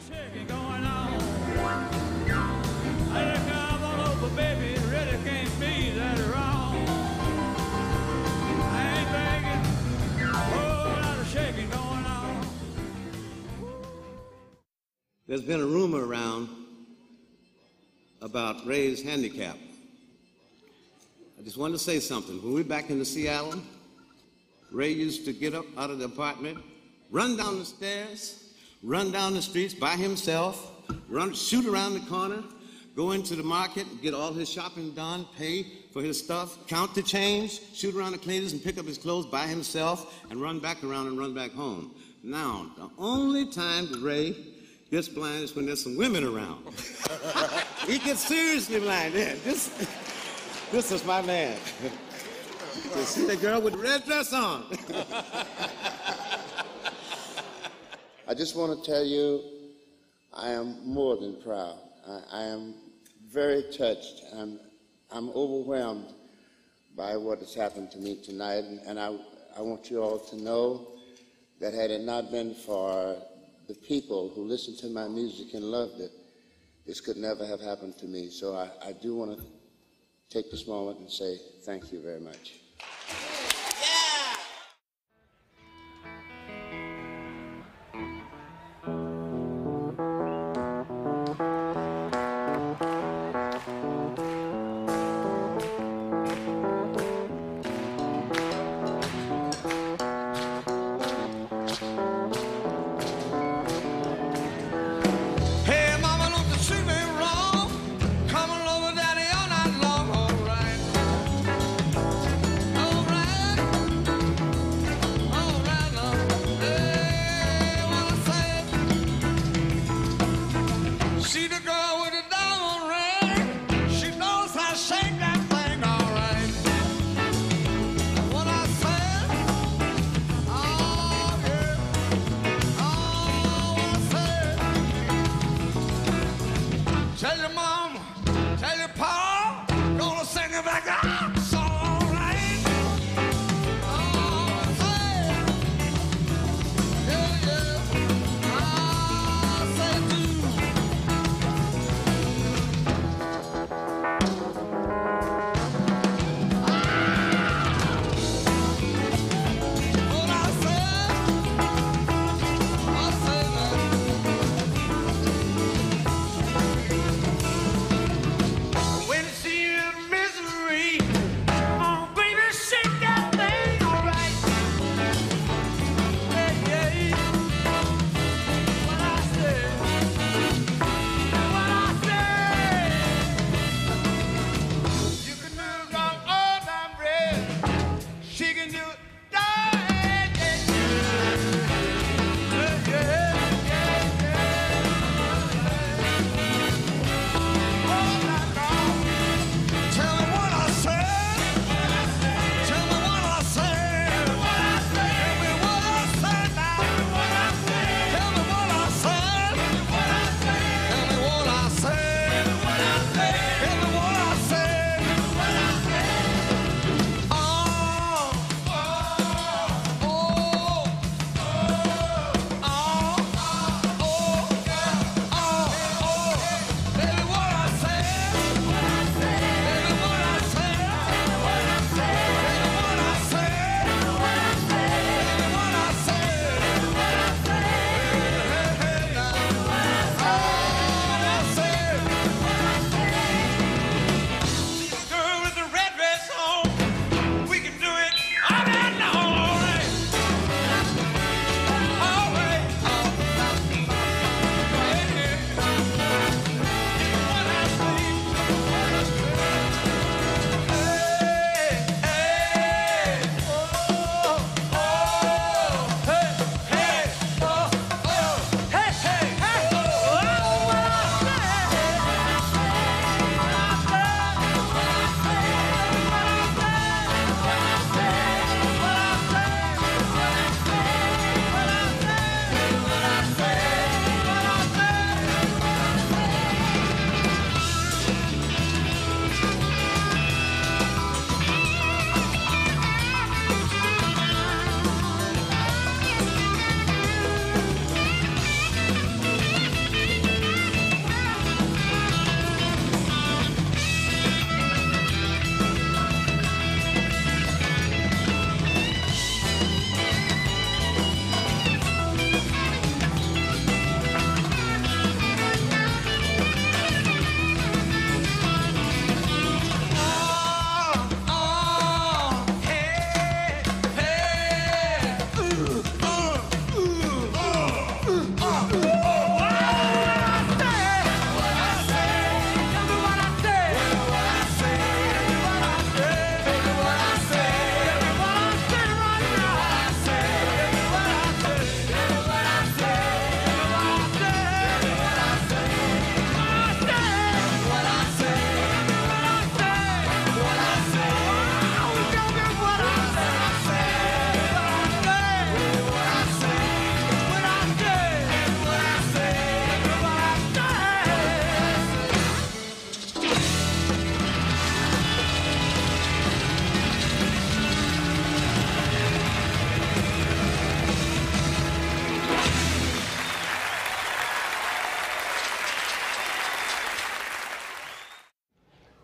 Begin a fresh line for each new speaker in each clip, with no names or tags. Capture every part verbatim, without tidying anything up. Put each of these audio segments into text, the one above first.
shaking going on. I look come on over, baby, it really can't be that wrong. I ain't thinking, oh, a lot of shaking going on.
There's been a rumor around about Ray's handicap. I just wanted to say something. When we were back in Seattle, Ray used to get up out of the apartment, run down the stairs, run down the streets by himself, run, shoot around the corner, go into the market, get all his shopping done, pay for his stuff, count the change, shoot around the cleaners and pick up his clothes by himself, and run back around and run back home. Now, the only time that Ray gets blind is when there's some women around. He gets seriously blind. Yeah, this, this is my man. You see the girl with the red dress on.
I just want to tell you, I am more than proud. I, I am very touched. I'm, I'm overwhelmed by what has happened to me tonight, and, and I, I want you all to know that had it not been for the people who listened to my music and loved it, this could never have happened to me. So I, I do want to take this moment and say thank you very much.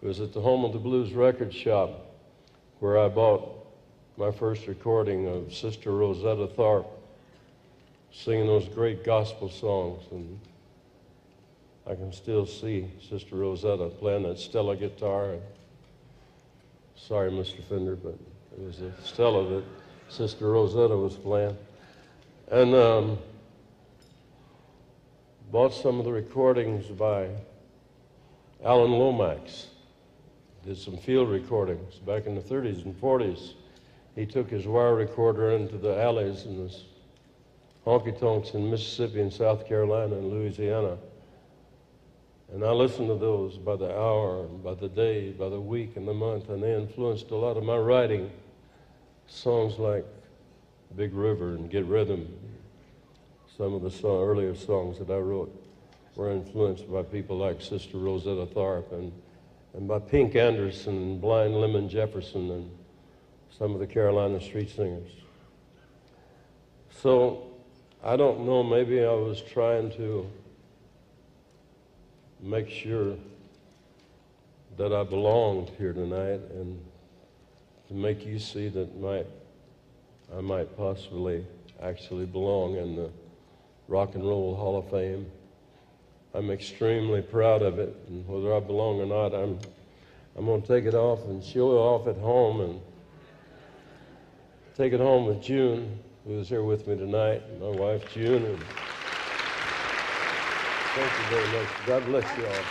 was at the Home of the Blues record shop where I bought my first recording of Sister Rosetta Tharpe singing those great gospel songs. And I can still see Sister Rosetta playing that Stella guitar. And sorry, Mister Fender, but it was a Stella that Sister Rosetta was playing. And um, bought some of the recordings by Alan Lomax. Did some field recordings back in the thirties and forties. He took his wire recorder into the alleys and the honky-tonks in Mississippi and South Carolina and Louisiana. And I listened to those by the hour, by the day, by the week and the month, and they influenced a lot of my writing. Songs like Big River and Get Rhythm, some of the song, earlier songs that I wrote were influenced by people like Sister Rosetta Tharpe and, and by Pink Anderson and Blind Lemon Jefferson and some of the Carolina street singers. So I don't know, maybe I was trying to make sure that I belonged here tonight and to make you see that might, I might possibly actually belong in the Rock and Roll Hall of Fame. I'm extremely proud of it, and whether I belong or not, I'm, I'm going to take it off and show it off at home and take it home with June, who is here with me tonight, my wife June. And thank you very much. God bless you all.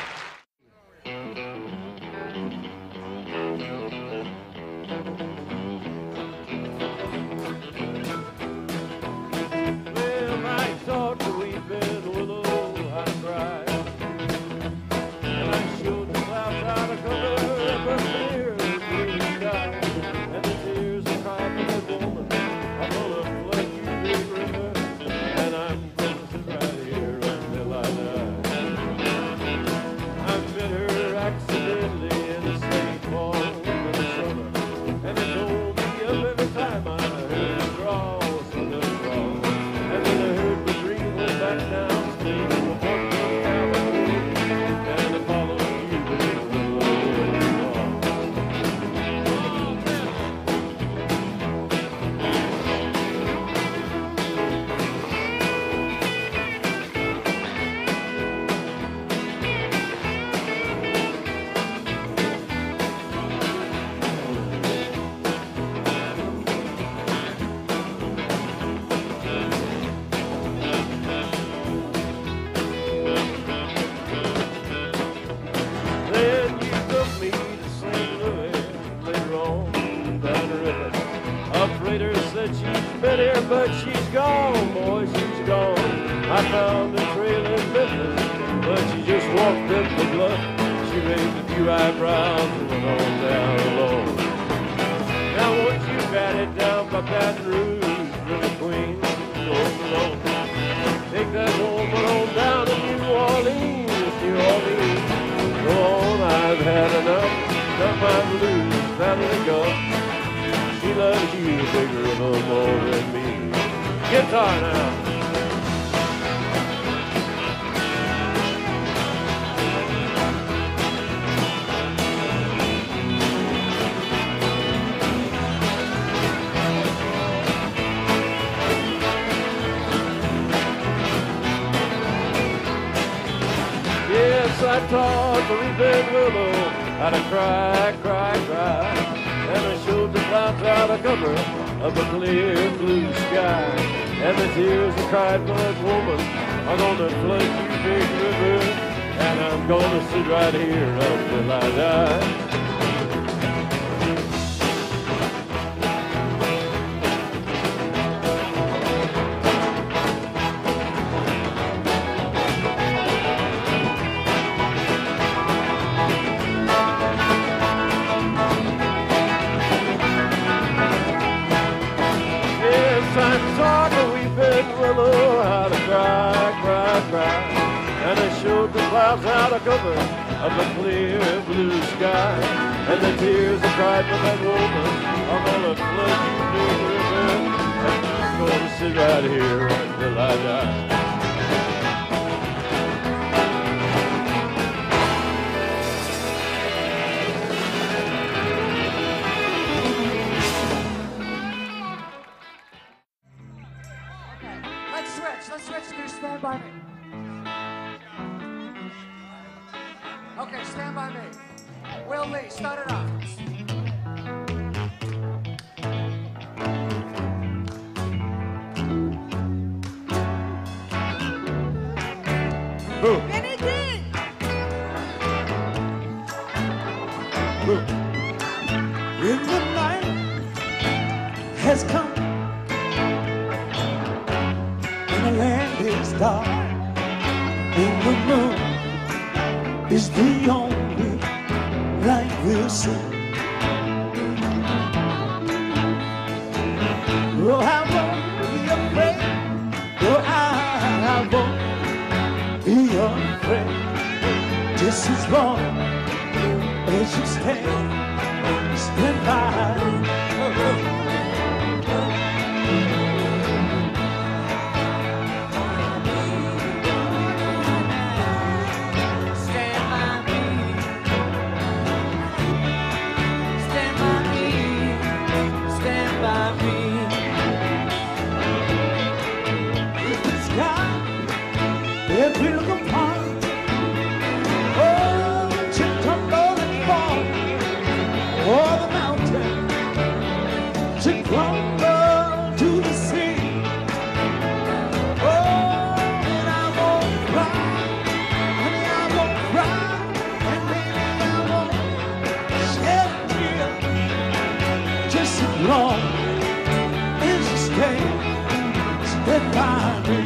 But she's gone, boy, she's gone. I found a trail in Memphis, but she just walked up the bluff. She raised a few eyebrows and went on down alone. Now once you got it down by Baton Rouge, River Queen, goes alone. Take that woman on down to New Orleans, New Orleans. Go on, I've had enough, got my blues, Valley Gulf. She loves you, Big River, more than me. Guitar now. Yes, I taught Marie Van Willow how to cry, cry, cry. And I showed the clouds how to cover of a clear blue sky. And the tears I cried for that woman are gonna flood you, Big River. And I'm gonna sit right here until I die. How to cry, cry, cry. And I showed the clouds how to cover of a clear blue sky. And the tears I cried for that woman are gonna flood you, Big River. And I'm gonna sit right here until I die.
just gonna stand by me. Okay, stand by me. Will Lee, start it off.
Boom.
Benny G.
Boom.
When the night has come and the land is dark and the moon is the only light we'll see. Oh, I won't be afraid. Oh, I, I won't be afraid. Just as long as you stand, stand by me. It will go apart. Oh, to tumble and fall. Oh, the mountain to crumble to the sea. Oh, and I won't cry, honey, I won't cry, and maybe I won't shed a tear. Just as long as you stay, stay by me.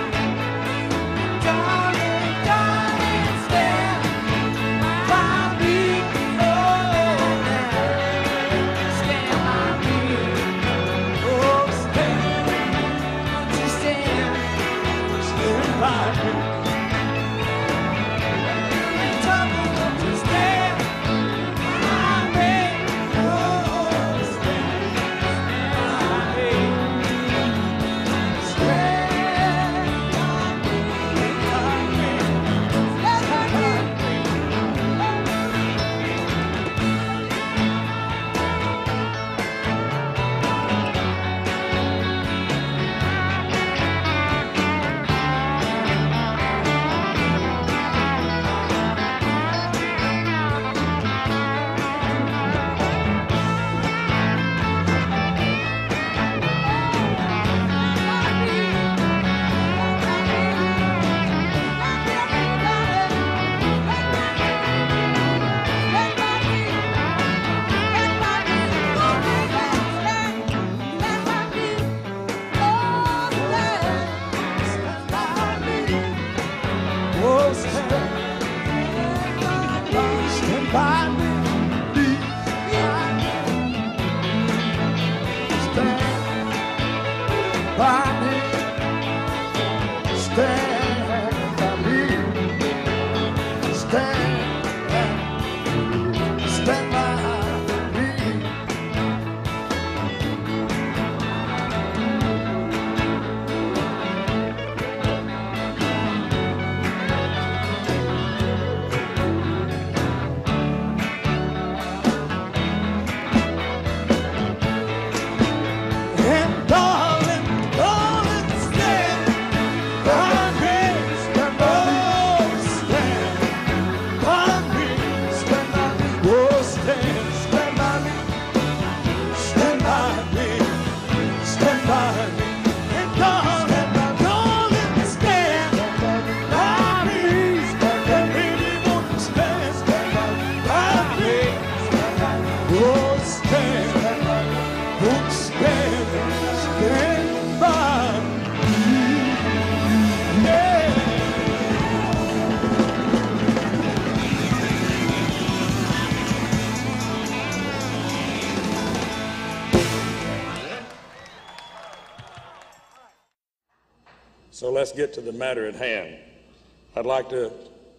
So let's get to the matter at hand. I'd like to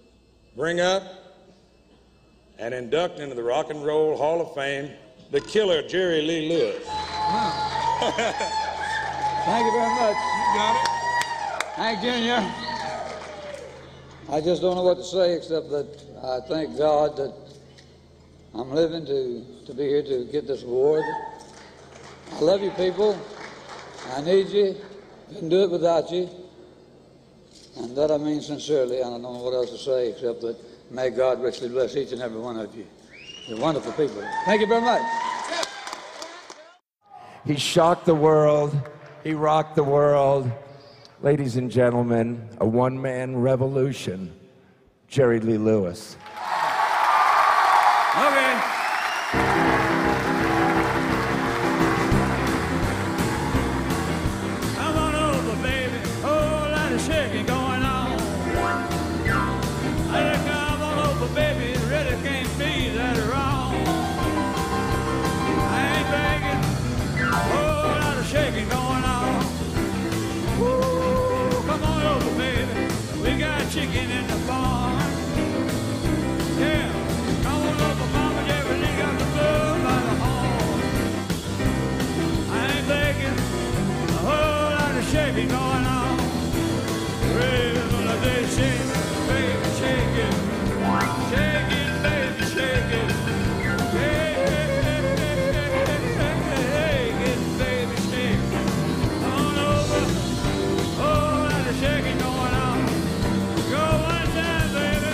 bring up and induct into the Rock and Roll Hall of Fame the killer Jerry Lee Lewis.
Wow. Thank you very much.
You got it.
Hank Junior I just don't know what to say except that I thank God that I'm living to, to be here to get this award. I love you people. I need you. Couldn't do it without you. And that I mean sincerely, and I don't know what else to say except that may God richly bless each and every one of you. You're wonderful people. Thank you very much.
He shocked the world. He rocked the world. Ladies and gentlemen, a one-man revolution, Jerry Lee Lewis.
Okay. Come on over, baby. Whole lot of shaking going on. I said, come on over, baby. It really can't be that wrong. I ain't begging. Whole lot of shaking going on. Woo, come on over, baby. We got chicken in the barn. Yeah. Come on over, Mama Jerry Lee got the blood by the horn. I ain't begging. A whole lot of shaking going on. Really, they shake, baby, shake it. Shake it, baby, shake it. Shake it, baby, shake it. Come on over. Whole lot of shaking going on. Go one time, baby.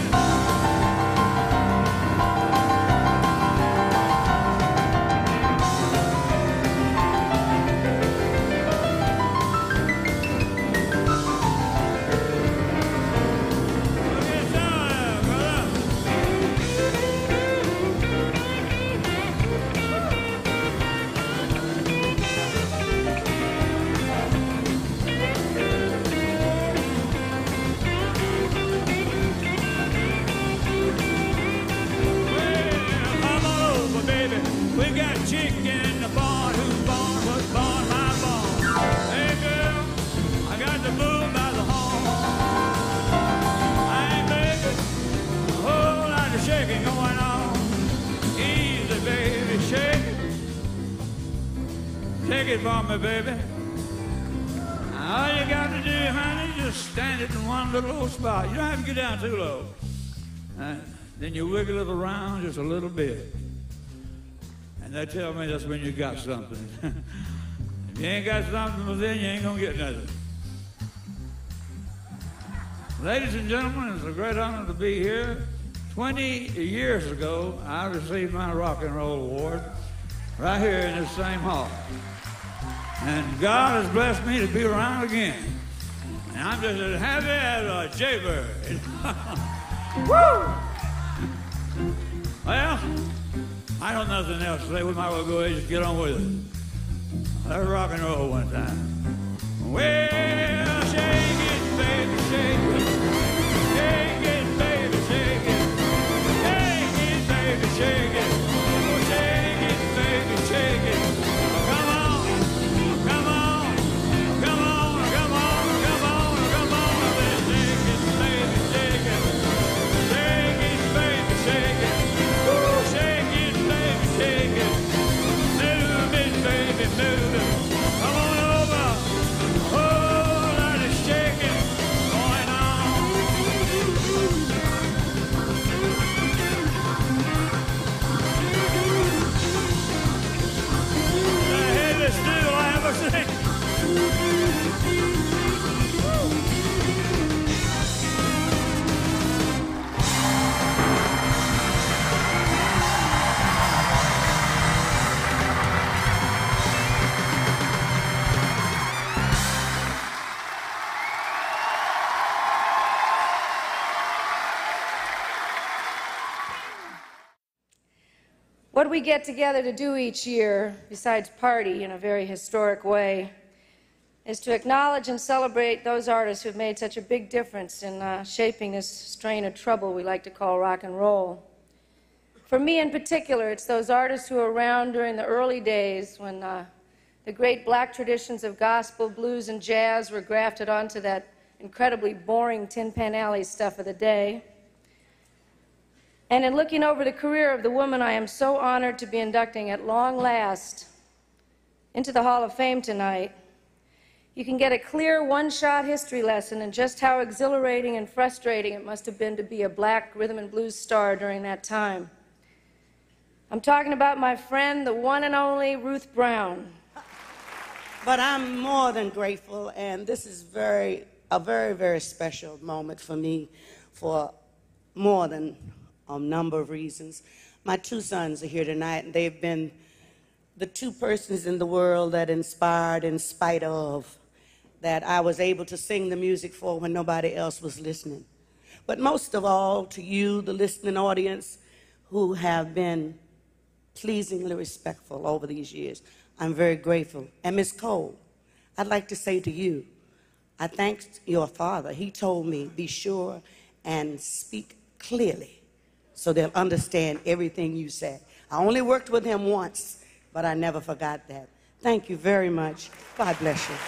Chicken in the barn, whose barn was born my barn. Hey girl, I got the moon by the horn. I ain't begging, a whole lot of shaking going on. Easy, baby, shake it. Shake it for me, baby. All you got to do, honey, just stand it in one little old spot. You don't have to get down too low. Uh, then you wiggle it around just a little bit. And they tell me that's when you got something. If you ain't got something, well, then you ain't gonna get nothing. Ladies and gentlemen, it's a great honor to be here. twenty years ago, I received my rock and roll award right here in this same hall. And God has blessed me to be around again. And I'm just as happy as a jaybird. Woo! Well, I don't know nothing else to say. We might well go ahead and just get on with it. Let's rock and roll one time. Well, shake it, baby, shake it. Shake it, baby, shake it. Shake it, baby, shake it. Oh, shake it, baby, shake it. Come on, come on, come on, come on, come on, come on. Shake it, baby, shake it. Shake it, baby, shake it. Oh, shake it. Take it, move it, baby, move it. Come on over. Whole lot of shaking going on. The heaviest deal I ever seen.
What we get together to do each year, besides party in a very historic way, is to acknowledge and celebrate those artists who have made such a big difference in uh, shaping this strain of trouble we like to call rock and roll. For me in particular, it's those artists who were around during the early days when uh, the great black traditions of gospel, blues, and jazz were grafted onto that incredibly boring Tin Pan Alley stuff of the day. And in looking over the career of the woman I am so honored to be inducting at long last into the Hall of Fame tonight, you can get a clear one-shot history lesson in just how exhilarating and frustrating it must have been to be a black rhythm and blues star during that time. I'm talking about my friend, the one and only Ruth Brown.
But I'm more than grateful, and this is very a very, very special moment for me for more than a number of reasons. My two sons are here tonight, and they've been the two persons in the world that inspired in spite of, that I was able to sing the music for when nobody else was listening. But most of all, to you, the listening audience, who have been pleasingly respectful over these years, I'm very grateful. And Miss Cole, I'd like to say to you, I thanked your father. He told me, be sure and speak clearly so they'll understand everything you said. I only worked with him once, but I never forgot that. Thank you very much. God bless you.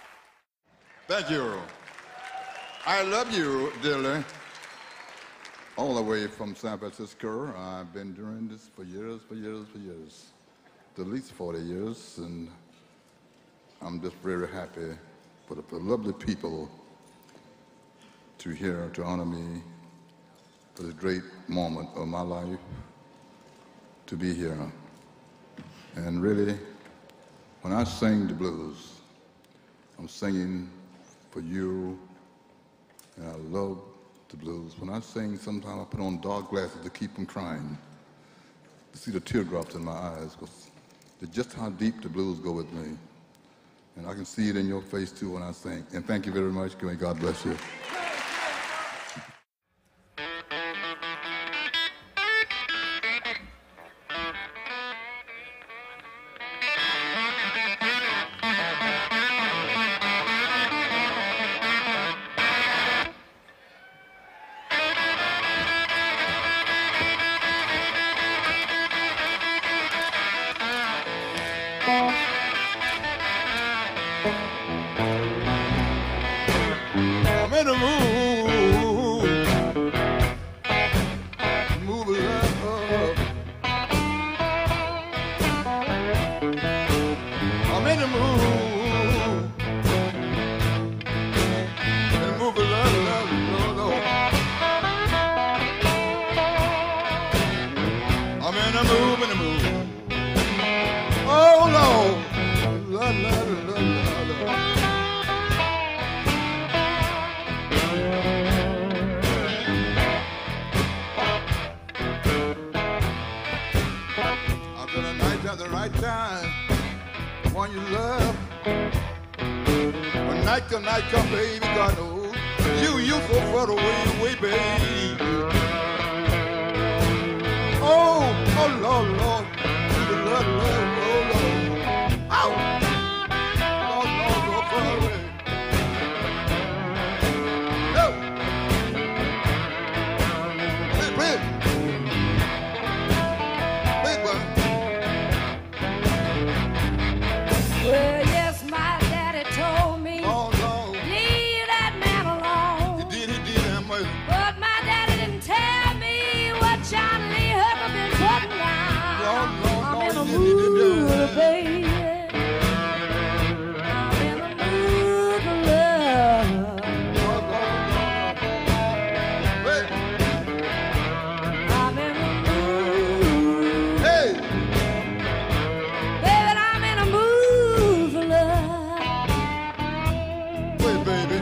Thank you. I love you, Dylan. all the way from San Francisco. I've been doing this for years, for years, for years, at least forty years, and I'm just very happy for the, for the lovely people to hear, to honor me for this great moment of my life, to be here. And really, when I sing the blues, I'm singing for you, and I love the blues. When I sing, sometimes I put on dark glasses to keep from crying, to see the teardrops in my eyes, because it's just how deep the blues go with me. And I can see it in your face, too, when I sing. And thank you very much. May God bless you.
I'm in the mood, move it up. I'm in the mood, and move it up, love, love, love. I'm in the mood, in the mood. Oh Lord, la la la la la. At the right time, one you love. When night come, night come, baby, God knows you, you so far away, away, baby. Oh, oh, Lord, Lord, Lord, Lord, Lord, Lord. Ow! Lord, Lord, so far away. No! Hey, baby. Hey, boy.
Well, yes, my daddy told me,
oh, no.
leave that man alone.
He did, he did, that much.
But my daddy didn't tell me what Johnny Lee Hooker been putting down.
No, no,
I'm
no,
in a
he did, he did,
mood, baby. I'm in a mood for love. I'm in a mood.
Hey!
Baby, I'm in a mood for love.
Wait, baby.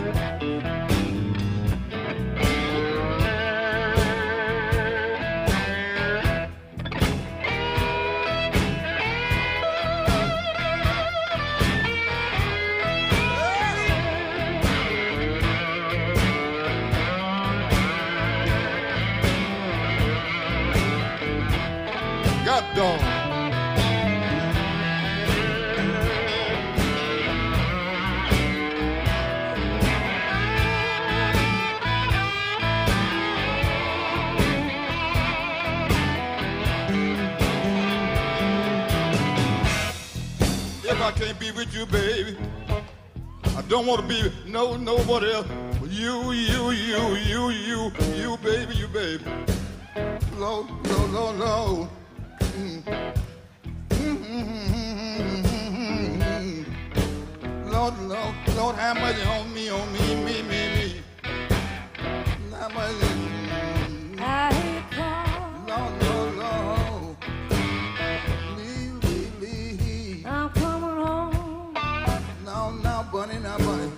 God dog. If I can't be with you, baby, I don't want to be with no nobody else. You, you, you, you, you, you, baby, you, baby. Lord, Lord, Lord, Lord. Mm. Mm-hmm. Lord, Lord, Lord, have mercy on me, on me, me, me, me. Have mercy.
I hear you call.
Lord, Lord, Lord. Leave, leave, leave.
I'm coming home.
No, no, bunny, no, bunny.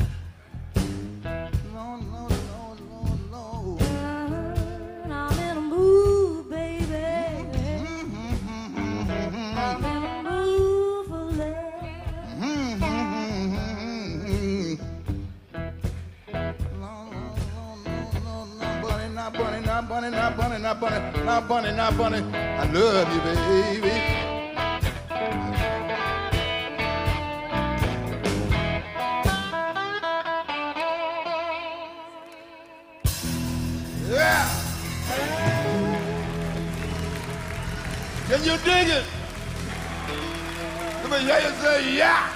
No, no, no, no, no.
I'm in a mood, baby.
Mm-hmm.
I'm in a mood for love.
Mm-hmm. No, no, no, no, no, bunny, not bunny, not bunny, not bunny, not bunny, not bunny, not bunny. I love you, baby. Yeah. Can you dig it? Let me hear you say yeah.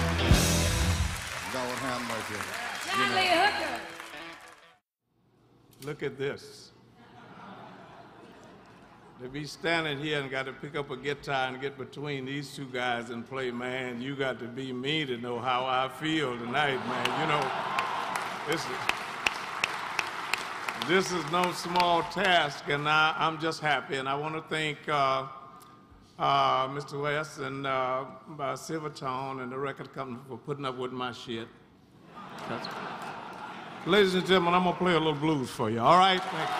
Lord have mercy.
Johnny Lee Hooker.
Look at this. To be standing here and got to pick up a guitar and get between these two guys and play, man, you got to be me to know how I feel tonight, man. You know, this is, this is no small task, and I, I'm just happy. And I want to thank uh, uh, Mister West and uh, Silvertone and the record company for putting up with my shit. That's, ladies and gentlemen, I'm going to play a little blues for you, all right? Thank you.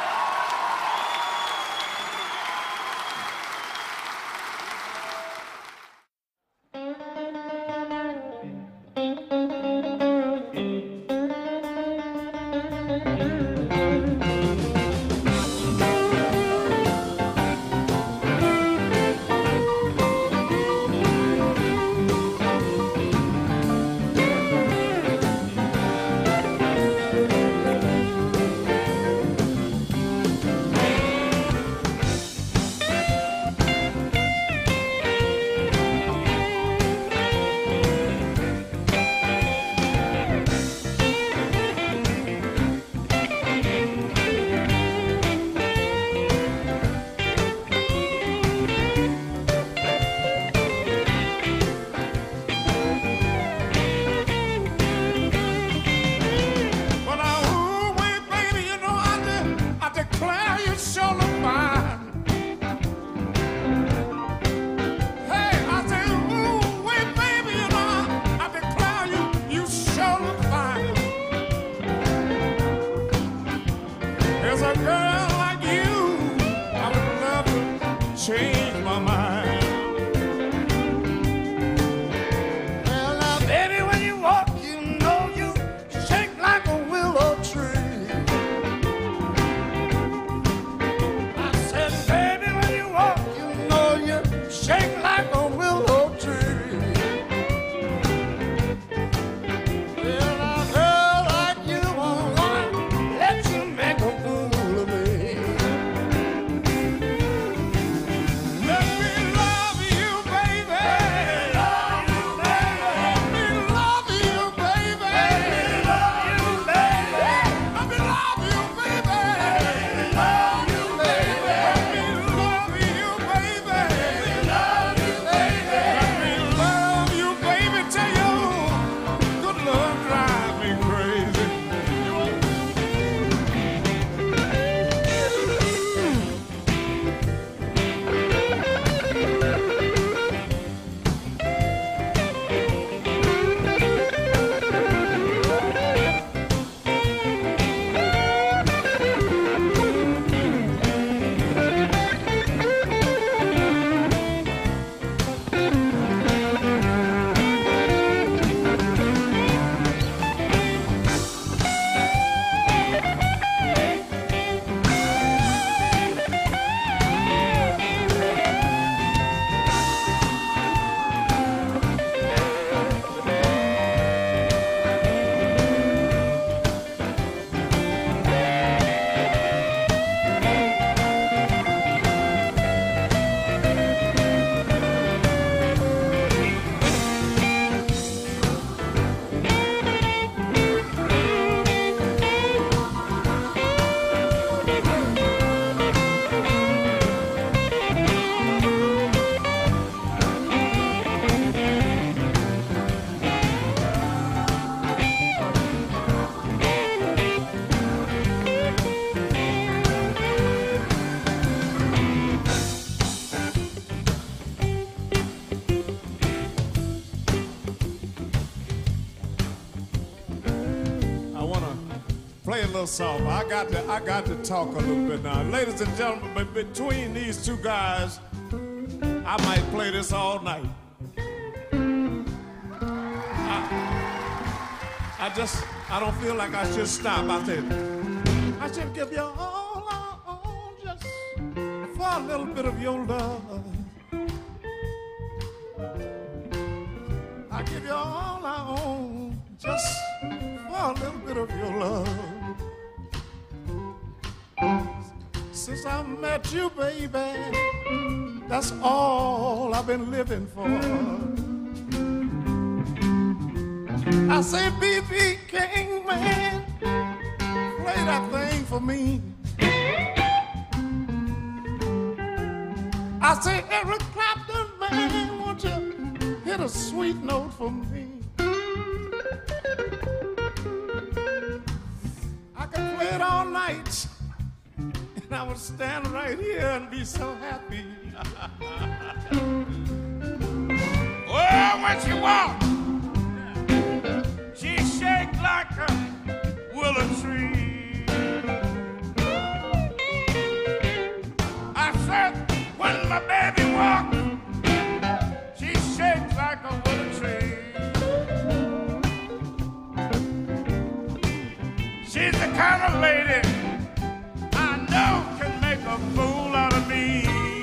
Song. I got to I got to talk a little bit now. Ladies and gentlemen, but between these two guys, I might play this all night. I, I just I don't feel like I should stop. I said I should give you all I own just for a little bit of your love. I give you all I own just for a little bit of your love. Since I met you, baby, that's all I've been living for. I say, B B King, man, play that thing for me. I say, Eric Clapton, man, won't you hit a sweet note for me? I could play it all night, and I would stand right here and be so happy. Oh, when she walked, she shake like a willow tree. I said, when my baby walks, she shakes like a willow tree. She's the kind of lady I know can make a fool out of me.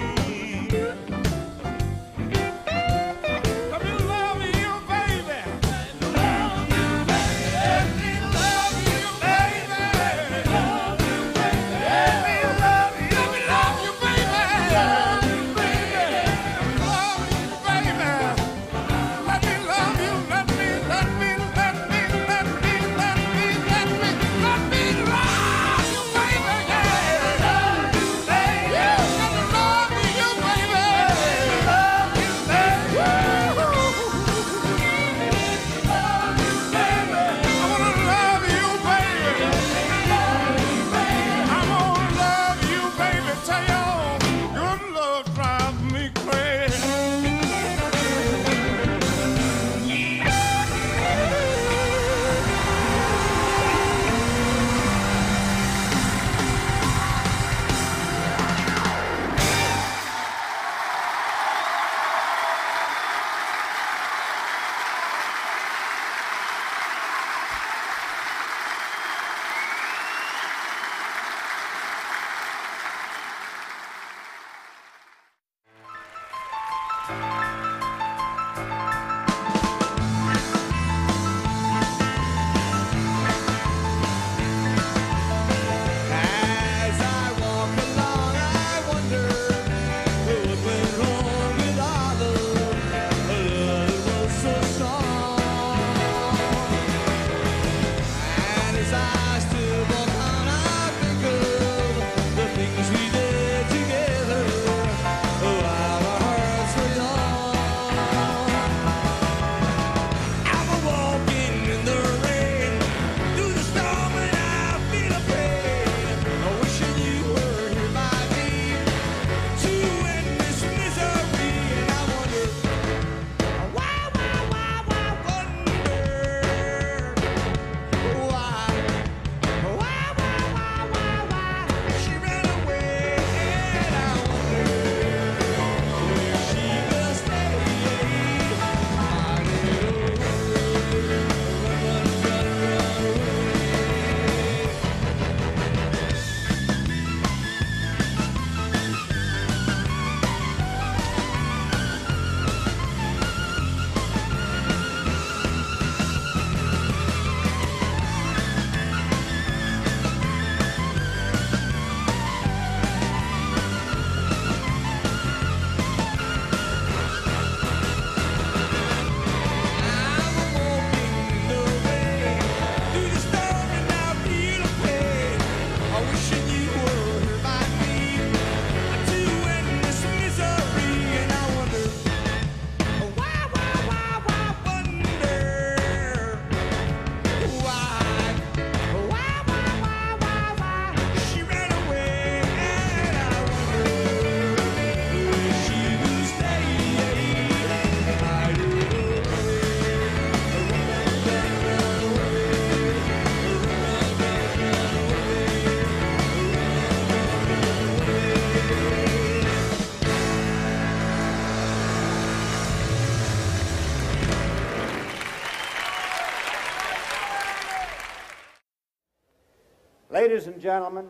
Ladies and gentlemen,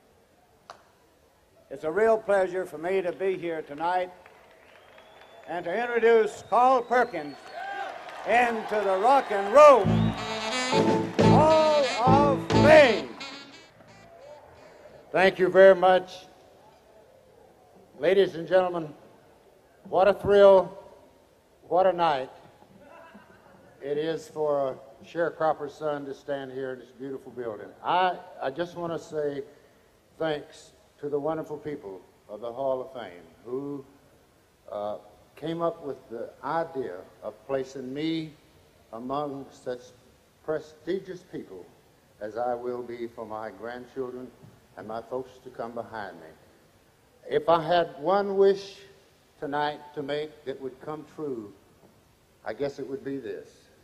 it's a real pleasure for me to be here tonight and to introduce Carl Perkins into the Rock and Roll Hall of Fame. Thank you very much. Ladies and gentlemen, what a thrill, what a night it is for sharecropper's son to stand here in this beautiful building. I, I just want to say thanks to the wonderful people of the Hall of Fame who uh, came up with the idea of placing me among such prestigious people as I will be for my grandchildren and my folks to come behind me. If I had one wish tonight to make that would come true, I guess it would be this.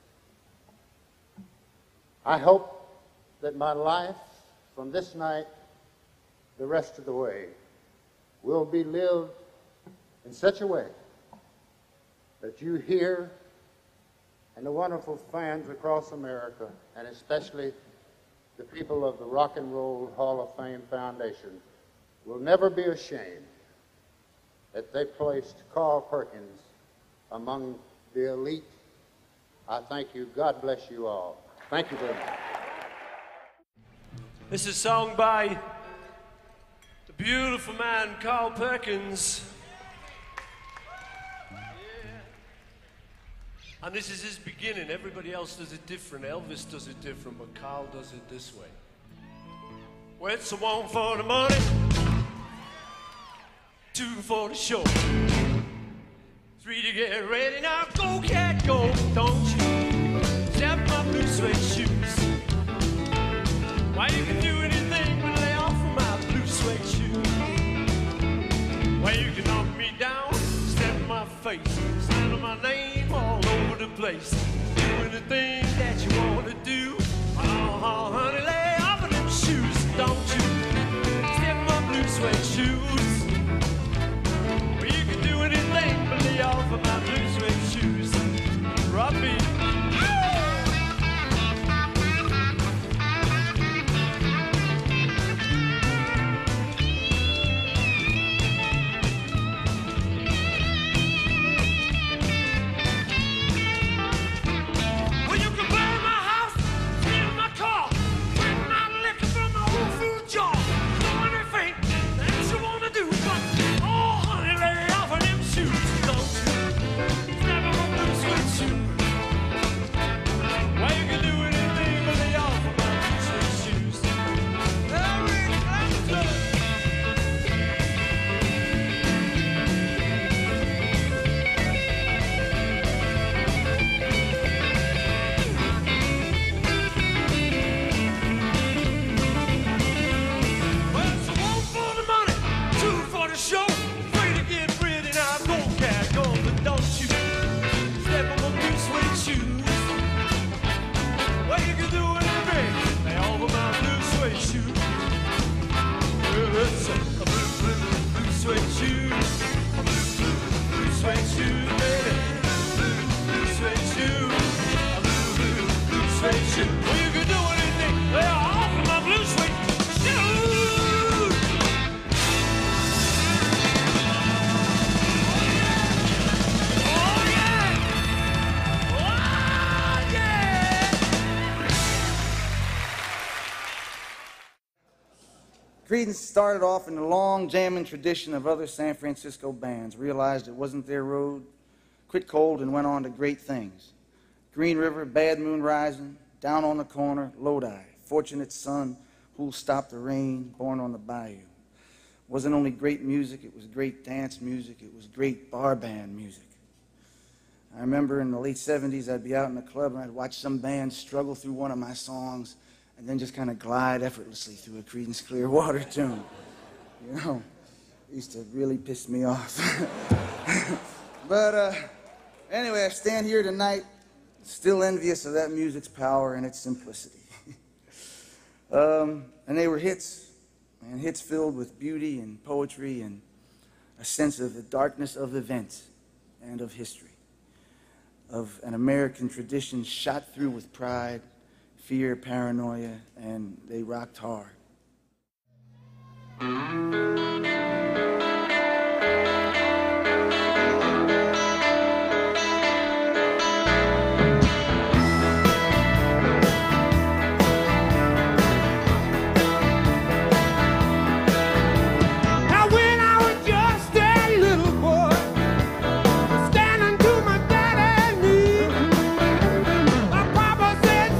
I hope that my life from this night the rest of the way will be lived in such a way that you hear, and the wonderful fans across America, and especially the people of the Rock and Roll Hall of Fame Foundation, will never be ashamed that they placed Carl Perkins among the elite. I thank you. God bless you all. Thank you very much.
This is a song by the beautiful man Carl Perkins. And this is his beginning. Everybody else does it different. Elvis does it different, but Carl does it this way. Well, it's a one for the money, two for the show, three to get ready. Now go, cat, go, don't you step my blue suede shoes. Why, you can do anything but lay off of my blue suede shoes. Why, you can knock me down, step in my face, slander my name all over the place. Do anything that you want to do. Oh, oh, honey, lay off of them shoes, don't you step in my blue suede shoes. Well, you can do anything but lay off of my blue suede shoes. Robbie.
Creedence started off in the long jamming tradition of other San Francisco bands, realized it wasn't their road, quit cold, and went on to great things. Green River, Bad Moon Rising, Down on the Corner, Lodi, Fortunate Son, Who'll Stop the Rain, Born on the Bayou. It wasn't only great music, it was great dance music, it was great bar band music. I remember in the late seventies, I'd be out in the club and I'd watch some band struggle through one of my songs and then just kind of glide effortlessly through a Creedence Clearwater tune. You know, it used to really piss me off. But uh, anyway, I stand here tonight still envious of that music's power and its simplicity. um, and they were hits, and hits filled with beauty and poetry and a sense of the darkness of events and of history, of an American tradition shot through with pride, fear, paranoia, and they rocked hard.
Said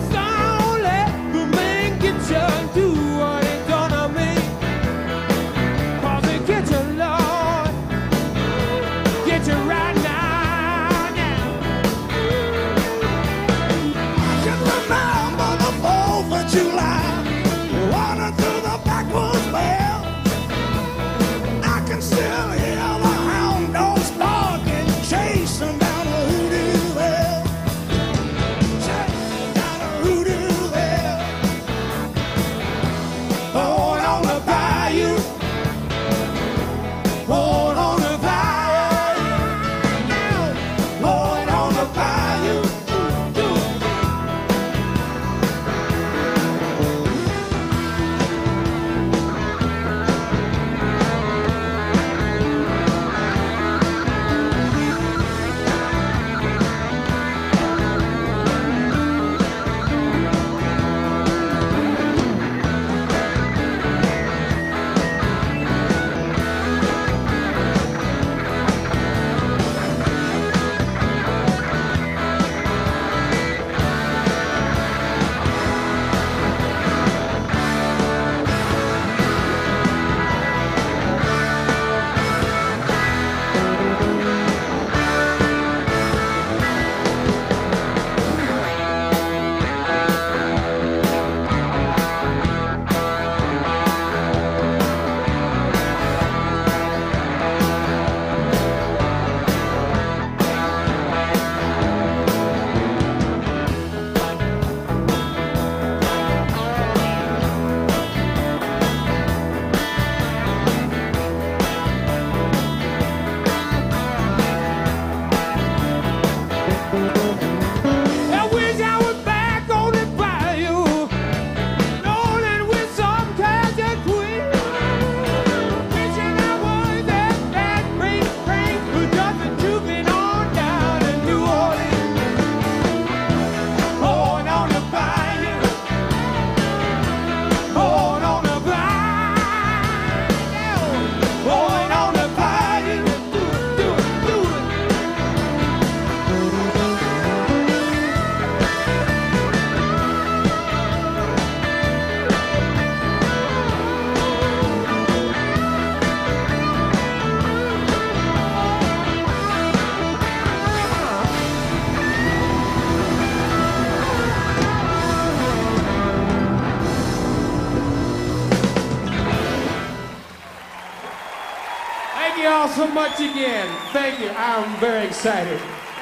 so much again. Thank you. I'm very excited.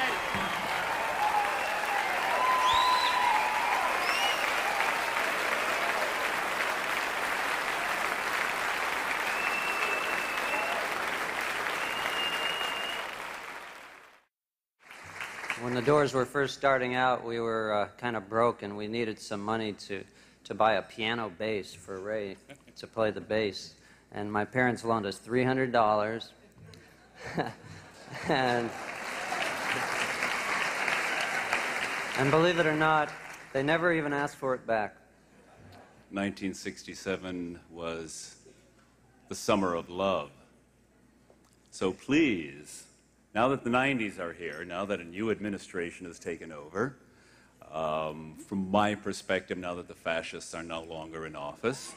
When the Doors were first starting out, we were uh, kind of broke, and we needed some money to, to buy a piano bass for Ray to play the bass. And my parents loaned us three hundred dollars. and, and believe it or not, they never even asked for it back.
nineteen sixty-seven was the summer of love. So please, now that the nineties are here, now that a new administration has taken over, um, from my perspective, now that the fascists are no longer in office,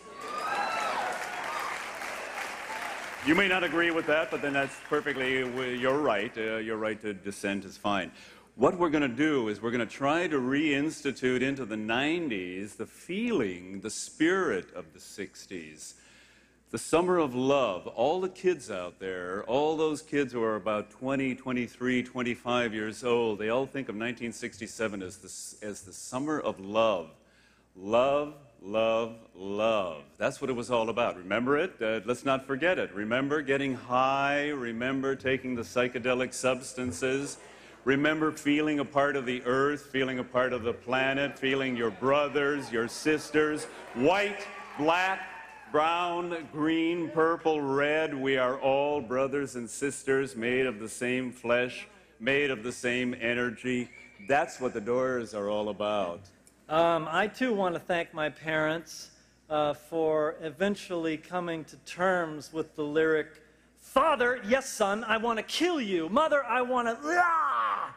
you may not agree with that, but then that's perfectly, you're right. Uh, your right to dissent is fine. What we're going to do is we're going to try to reinstitute into the nineties the feeling, the spirit of the sixties. The summer of love. All the kids out there, all those kids who are about twenty, twenty-three, twenty-five years old, they all think of nineteen sixty-seven as the, as the summer of love. Love, love, love. That's what it was all about. Remember it? Uh, let's not forget it. Remember getting high. Remember taking the psychedelic substances. Remember feeling a part of the earth, feeling a part of the planet, feeling your brothers, your sisters, white, black, brown, green, purple, red. We are all brothers and sisters made of the same flesh, made of the same energy. That's what the Doors are all about.
Um, I, too, want to thank my parents uh, for eventually coming to terms with the lyric, "Father, yes, son, I want to kill you. Mother, I want to..." Ah!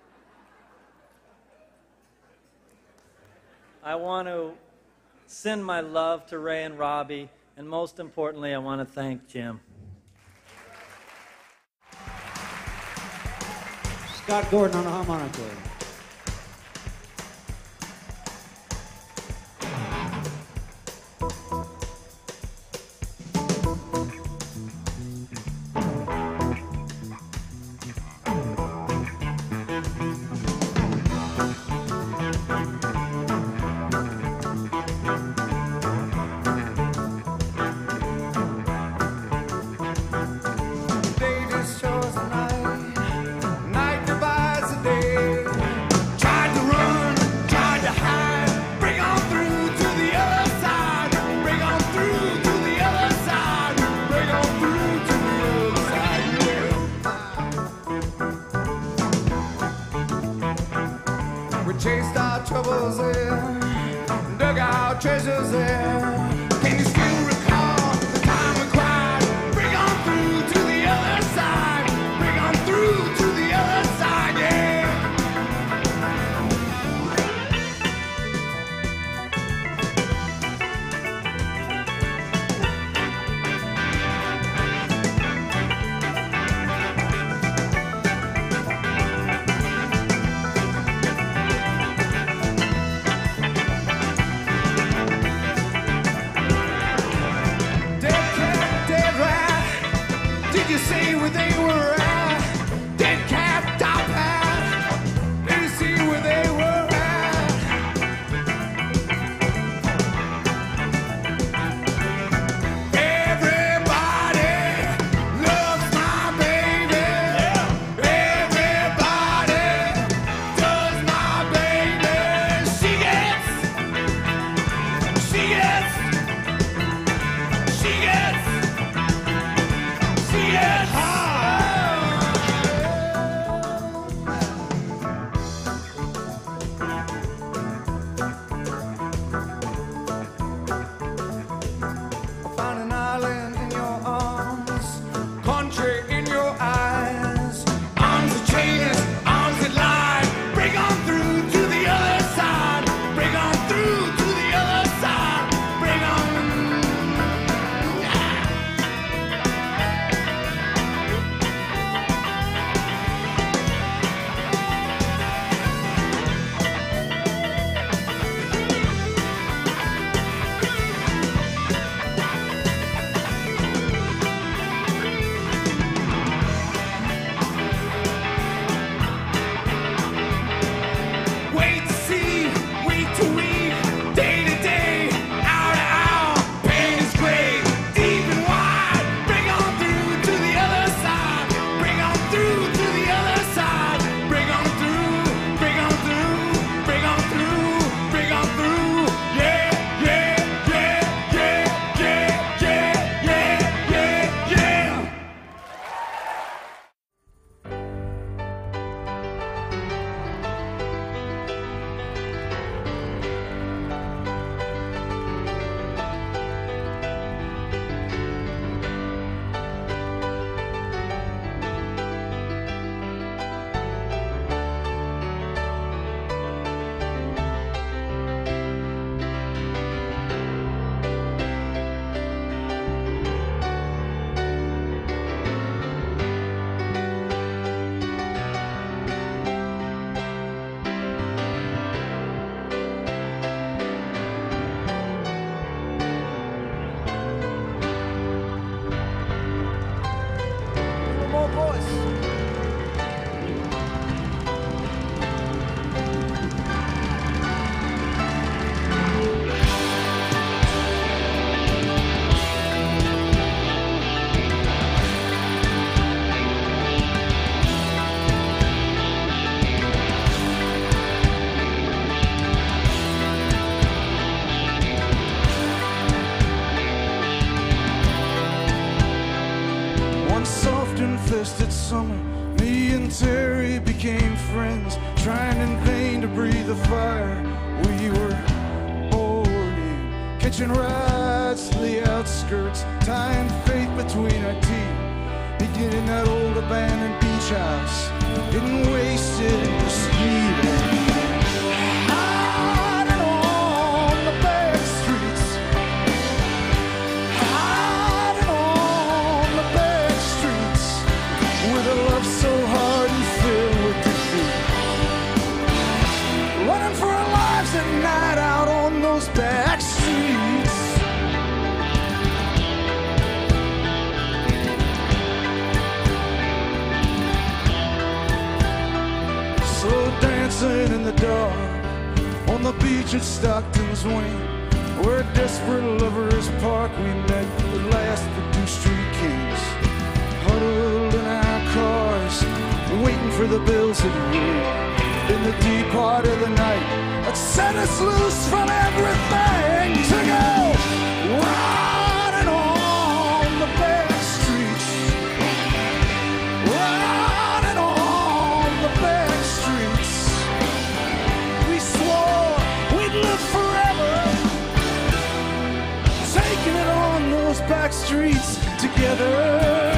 I want to send my love to Ray and Robbie, and most importantly, I want to thank Jim.
Scott Gordon on the harmonica.
Chased our troubles in, dug our treasures in. Can you still recall the time we cried? Bring on through to the other side. Bring on through to the other side, yeah. summer, me and Terry became friends, trying in vain to breathe the fire. We were bored in catching rides to the outskirts, tying faith between our teeth, beginning that old abandoned beach house, getting wasted in the speed. So hard and filled with defeat, running for our lives at night out on those back streets. So dancing in the dark on the beach at Stockton's Wing, where a desperate lovers park, we met the last of the two street kings, huddled in our cars, waiting for the bills to ring. In the deep part of the night, that set us loose from everything to go riding on the back streets, riding on the back streets. We swore we'd live forever, taking it on those back streets together.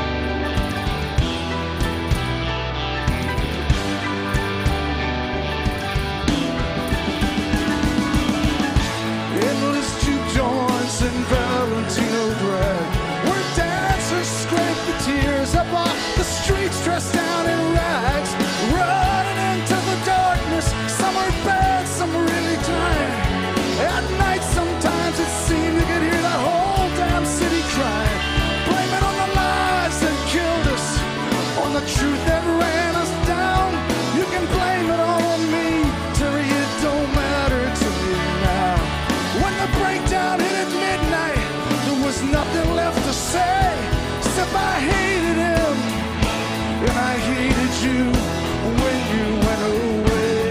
And Valentino drag, where dancers scrape the tears up off the streets, dressed down in rags, running into the darkness. Some are bad, some really tired. At night sometimes it seemed you could hear the whole damn city crying. Blame it on the lies that killed us, on the truth that ran us down. You can blame it all on me, Terry, it don't matter to me now. When the breakdown hit at midnight, there was nothing left to say, except I hated him, and I hated you when you went away.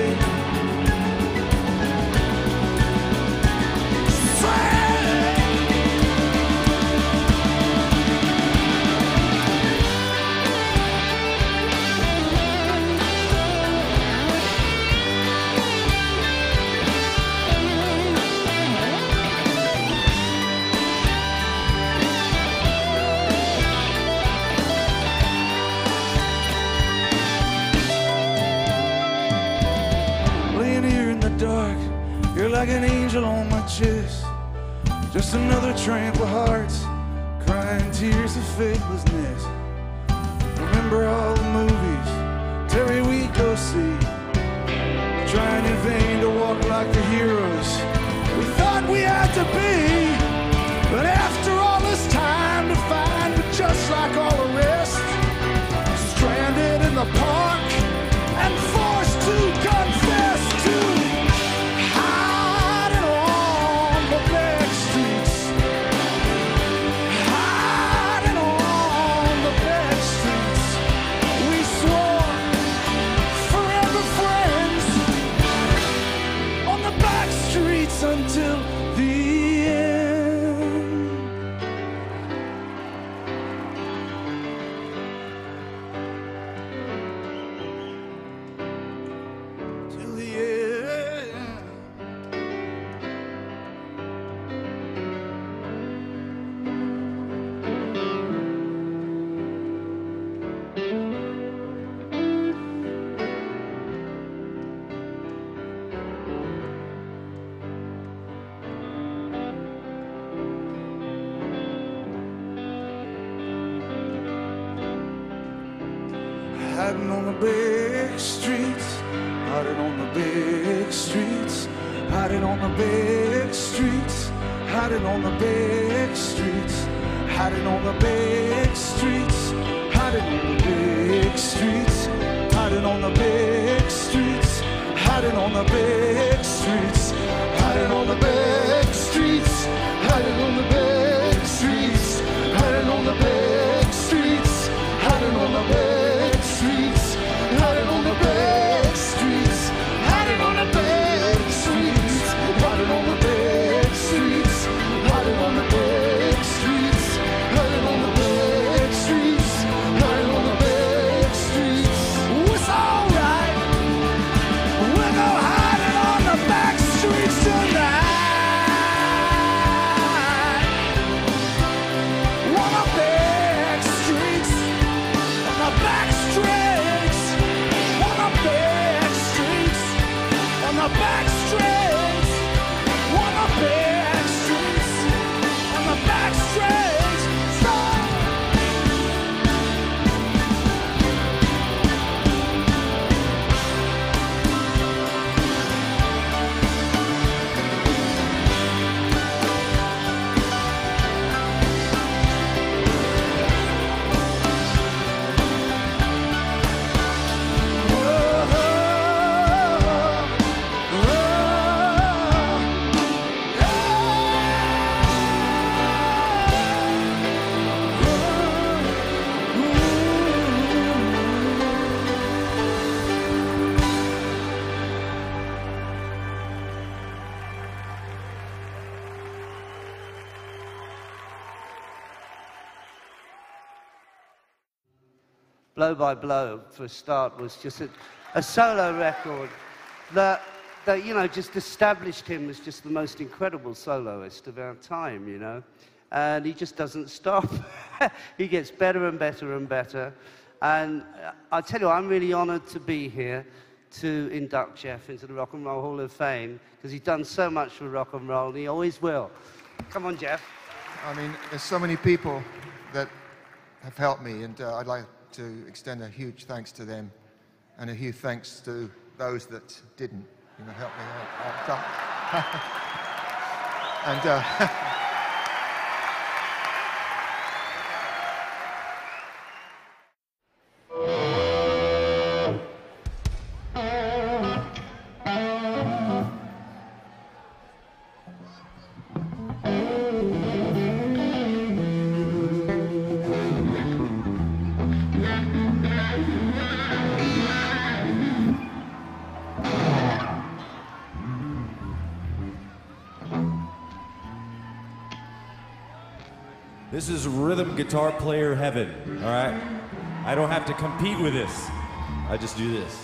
Dark, you're like an angel on my chest, just another tramp of hearts, crying tears of faithlessness. Remember all the movies, Terry, we'd go see, trying in vain to walk like the heroes we thought we had to be. But after all this time to find we're just like all the rest, stranded in the park and forced to confess to until the end. Till the end. Hiding on the big streets, hiding on the big streets, hiding on the big streets, hiding on the big streets, hiding on the big streets, hiding on the big streets, hiding on the big streets, hiding on the big streets, hiding on the big streets, hiding on the big streets, hiding on the big streets, hiding on the big streets, hiding on the big streets, hiding on the big streets, hiding on the big streets, hiding on the big streets, hiding on the big streets, hiding on the big
Blow by Blow, for a start, was just a, a solo record that, that, you know, just established him as just the most incredible soloist of our time, you know. And he just doesn't stop. He gets better and better and better. And I tell you, I'm really honored to be here to induct Jeff into the Rock and Roll Hall of Fame, because he's done so much for rock and roll, and he always will. Come on, Jeff.
I mean, there's so many people that have helped me, and uh, I'd like to extend a huge thanks to them, and a huge thanks to those that didn't, you know, help me out. and uh,
This is rhythm guitar player heaven, all right? I don't have to compete with this. I just do this.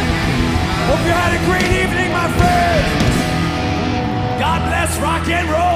Hope you had a great evening, my friends. God bless rock and roll.